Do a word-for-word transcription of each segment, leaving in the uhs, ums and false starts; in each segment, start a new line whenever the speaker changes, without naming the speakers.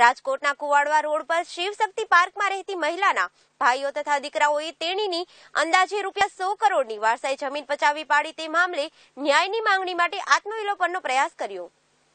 રાજકોટના કુવાડવા રોડ પર શિવશક્તિ પાર્કમાં રહેતી મહિલાના ભાઈઓ તથા દીકરાઓએ તેણીની અંદાજે રૂપિયા સો કરોડની વારસાઈ જમીન પચાવી પાડી તે મામલે ન્યાયની માંગણી માટે આત્મવિલોપનનો પ્રયાસ કર્યો।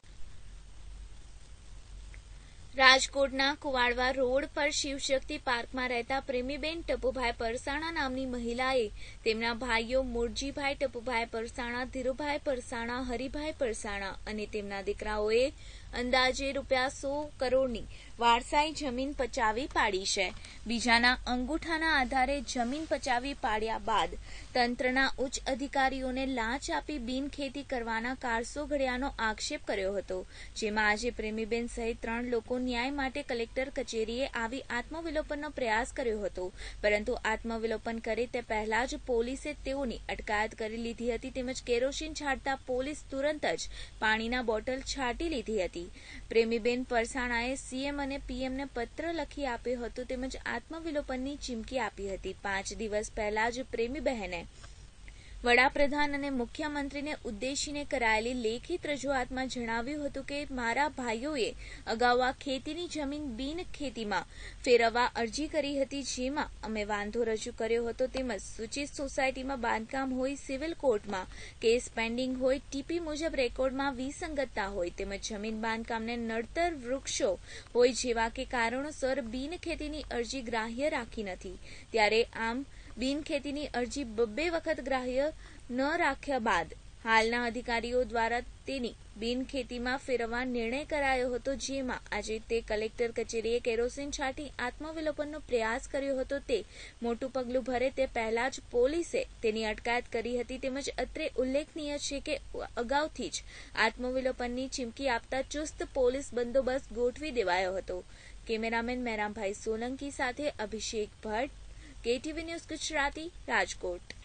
રાજકોટના કુવાડવા રોડ પર શિવશક્તિ પાર્કમાં રહેતા પ્રેમીબેન ટપુભાઈ પરસાણા નામની મહિલાએ તેમના ભાઈઓ મૂળજીભાઈ ટપુભાઈ પરસાણા, ધીરુભાઈ પરસાણા, હરિભાઈ પરસાણા અને તેમના દીકરાઓએ અંદાજે રૂપિયા સો કરોડની વારસાઈ જમીન પચાવી પાડી છે। બીજાના અંગૂઠાના આધારે જમીન પચાવી પાડ્યા બાદ તંત્રના ઉચ્ચ અધિકારીઓને લાંચ આપી બિનખેતી કરવાના કારસો ઘડ્યાનો આક્ષેપ કર્યો હતો, જેમાં આજે પ્રેમીબેન સહિત ત્રણ લોકો ન્યાય માટે કલેક્ટર કચેરીએ આવી આત્મવિલોપનનો પ્રયાસ કર્યો હતો, પરંતુ આત્મવિલોપન કરે તે પહેલા જ પોલીસે તેઓની અટકાયત કરી લીધી હતી તેમજ કેરોસીન છાંટતા પોલીસ તુરંત જ પાણીના બોટલ છાંટી લીધી હતી। પ્રેમીબેન પરસાણાએ સીએમ અને પીએમને પત્ર લખી આપ્યો હતો તેમજ આત્મવિલોપનની ચીમકી આપી હતી। પાંચ દિવસ પહેલા જ પ્રેમી બહેને વડાપ્રધાન અને મુખ્યમંત્રીને ઉદ્દેશીને કરાયેલી લેખિત રજૂઆતમાં જણાવ્યું હતું કે મારા ભાઈઓએ અગાઉ આ ખેતીની જમીન બિન ખેતીમાં ફેરવવા અરજી કરી હતી, જેમાં અમે વાંધો રજૂ કર્યો હતો તેમજ સૂચિત સોસાયટીમાં બાંધકામ હોય, સિવિલ કોર્ટમાં કેસ પેન્ડિંગ હોય, ટીપી મુજબ રેકોર્ડમાં વિસંગતતા હોય તેમજ જમીન બાંધકામને નડતર વૃક્ષો હોય જેવા કે કારણોસર બિન ખેતીની અરજી ગ્રાહ્ય રાખી નથી। ત્યારે આમ બિનખેતીની અરજી બબ્બે વખત ગ્રાહ્ય ન રાખ્યા બાદ હાલના અધિકારીઓ દ્વારા તેની બિનખેતીમાં ફેરવવા નિર્ણય કરાયો હતો, જેમાં આજે તે કલેક્ટર કચેરીએ કેરોસીન છાંટી આત્મવિલોપનનો પ્રયાસ કર્યો હતો। તે મોટું પગલું ભરે તે પહેલા જ પોલીસે તેની અટકાયત કરી હતી તેમજ અત્રે ઉલ્લેખનીય છે કે અગાઉથી જ આત્મવિલોપનની ચીમકી આપતા ચુસ્ત પોલીસ બંદોબસ્ત ગોઠવી દેવાયો હતો। કેમેરામેન મેરામભાઈ સોલંકી સાથે અભિષેક ભટ્ટ, કેટીવી ન્યૂઝ ગુજરાતી, રાજકોટ।